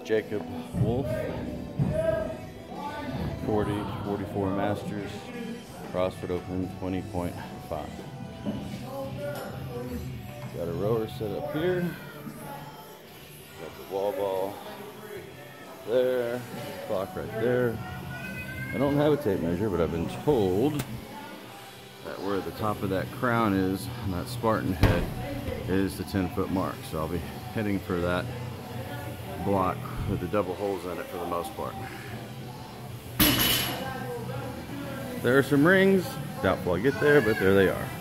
Jacob Wolf, 44 Masters, CrossFit Open 20.5. Got a rower set up here. Got the wall ball there, clock right there. I don't have a tape measure, but I've been told that where the top of that crown is, and that Spartan head, is the 10-foot mark. So I'll be heading for that block with the double holes in it for the most part. There are some rings. Doubtful I'll get there, but there they are.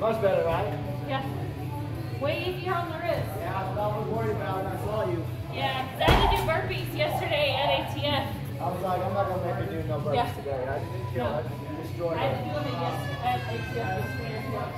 Much better, right? Yeah. Way easier on the wrist. Yeah, that's what I was worried about when I saw you. Yeah, 'cause I had to do burpees yesterday at ATF. I was like, I'm not going to make you do no burpees Yeah. today. I didn't kill No. it. You destroyed I had it. to do them at ATF yesterday as well.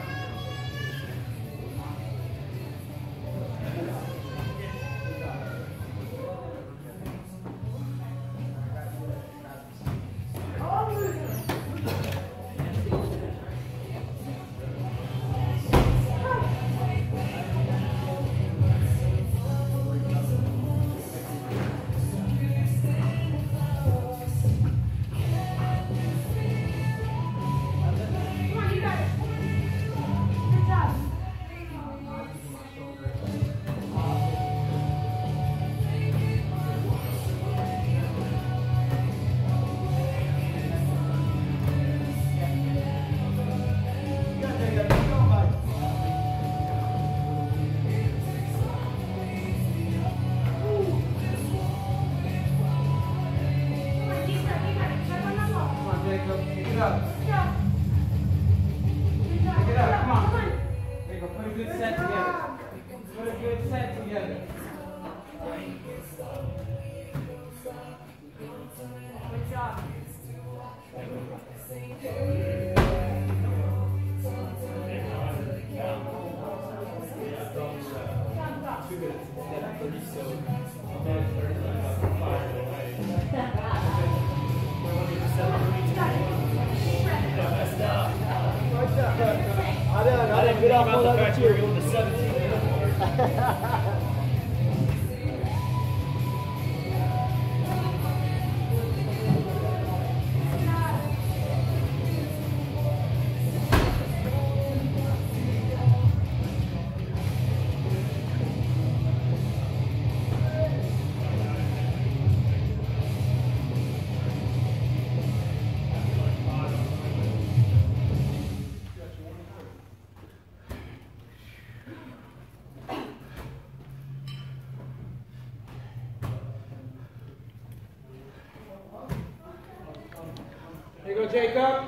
I didn't get off on that cheer. Going to 17. Here you go, Jacob.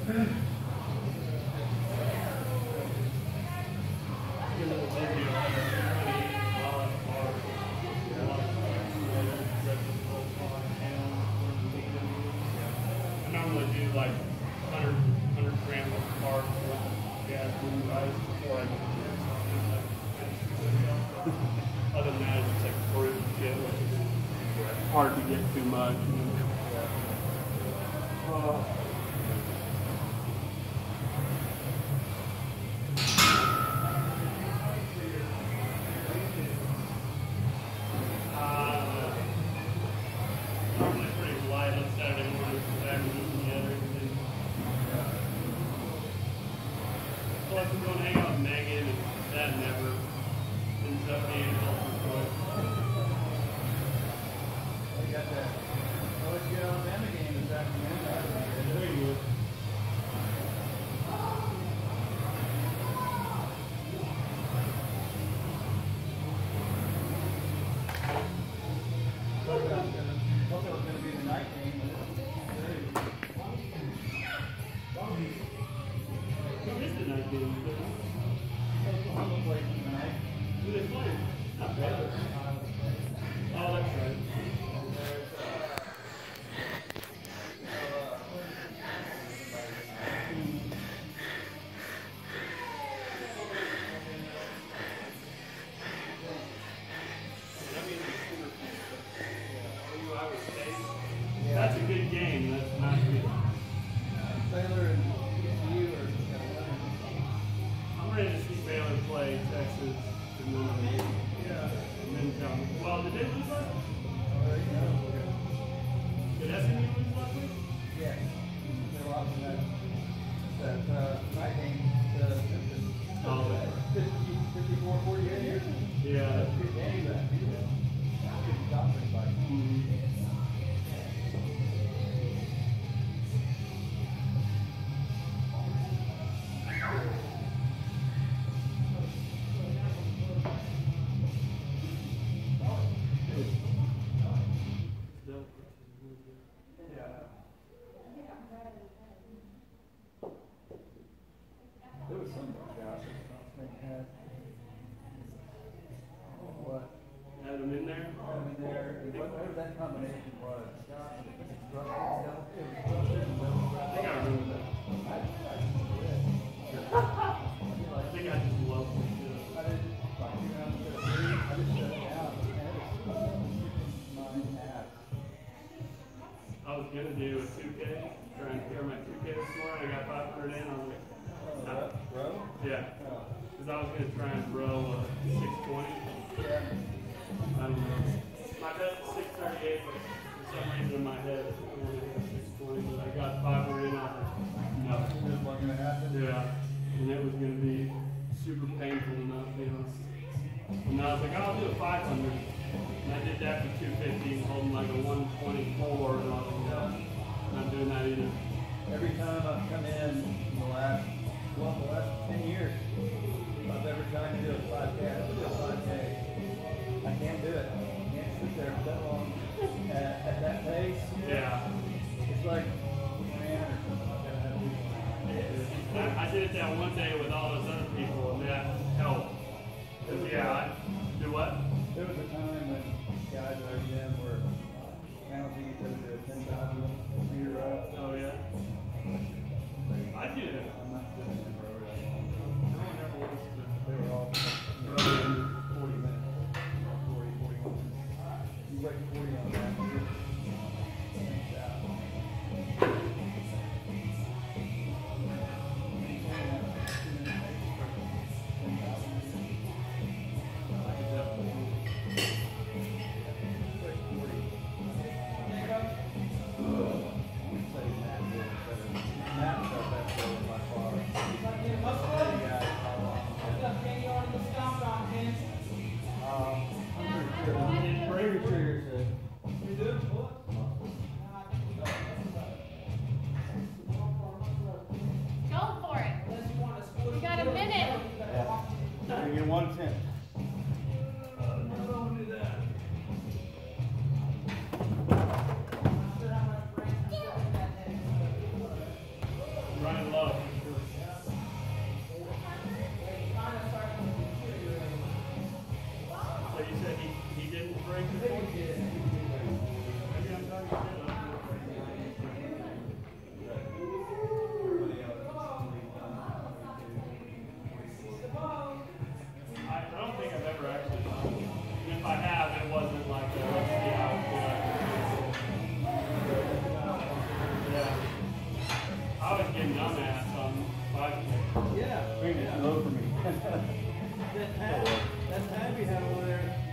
I normally do like 100 grams of carbs with gas and rice before I get to something like other than that, it's just like fruit and shit, which is hard to get too much. Normally pretty light on Saturday morning because I haven't eaten yet or anything. Plus I'm going to hang out with Megan and that never ends up being healthy choice. We got that. Let's get on them again this afternoon. There you go. Thought that was going to be the night game. Who is the night game? Oklahoma plays tonight. Who they play? Not bad. Oh, that's right. That's a good game. That's not good. Baylor and TCU are. I'm ready to see Baylor play Texas and then tell me. Well, did they lose last week? Did SMU lose last week? Yeah. They lost that night game to Memphis. Oh, 54-48. yeah. That's a good game. Good conference fight. There was some guys that had what? Had them in there? Whatever that combination was. I think I remember that. I think I just love them. I didn't like you know, I just shut it down. I was gonna do a 2K, try and clear my 2K this morning. I got 500 in. I was like, Bro? yeah. Because I was gonna try and throw a 620. Yeah. I don't know. My best is 638, but for some reason in my head, I only had 620. But I got 500 in. I was like, no. This wasn't gonna happen. Yeah. And it was gonna be super painful enough, you know. And I was like, I'll do a 500. And I did that for 250, holding like a 124, and I was like, no, not doing that either. Every time I've come in the last 10 years, if I've ever tried to do a 5K, I have to do a 5K. I can't do it. I can't sit there for that long at that pace. Yeah. It's like, man, I did it that one day with all those other people, and that helped. Because, yeah, I do what? there was a time when guys at our gym were penalties to the 10,000 meter run. Oh, yeah. I do that. I'm not doing it for No one ever wants to. They were all 40 minutes. 40, 41 minutes. You wait 40 on that. Thanks out. Bravery Trigger said. Go for it. You got a minute. You get 110. Running I was getting dumbass on 5K. Yeah. Bring it low for me. That tab you have over there.